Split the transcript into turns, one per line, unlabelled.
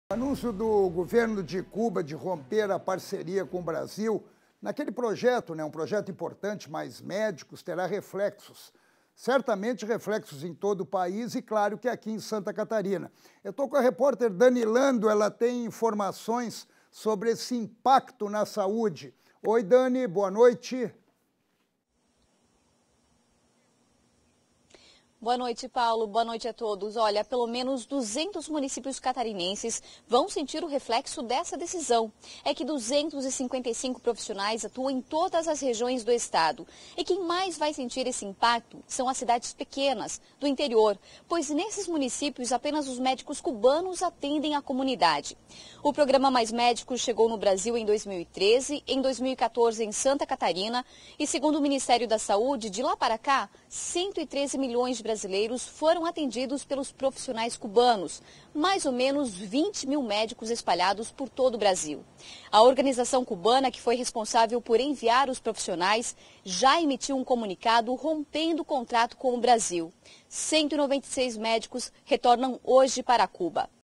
O anúncio do governo de Cuba de romper a parceria com o Brasil, naquele projeto, um projeto importante, mais médicos, terá reflexos. Certamente reflexos em todo o país e, claro, que aqui em Santa Catarina. Eu estou com a repórter Dani Lando, ela tem informações sobre esse impacto na saúde. Oi, Dani, boa noite.
Boa noite, Paulo. Boa noite a todos. Olha, pelo menos 200 municípios catarinenses vão sentir o reflexo dessa decisão. É que 255 profissionais atuam em todas as regiões do estado. E quem mais vai sentir esse impacto são as cidades pequenas, do interior, pois nesses municípios apenas os médicos cubanos atendem a comunidade. O programa Mais Médicos chegou no Brasil em 2013, em 2014 em Santa Catarina e, segundo o Ministério da Saúde, de lá para cá, 113 milhões de brasileiros foram atendidos pelos profissionais cubanos, mais ou menos 20 mil médicos espalhados por todo o Brasil. A organização cubana, que foi responsável por enviar os profissionais, já emitiu um comunicado rompendo o contrato com o Brasil. 196 médicos retornam hoje para Cuba.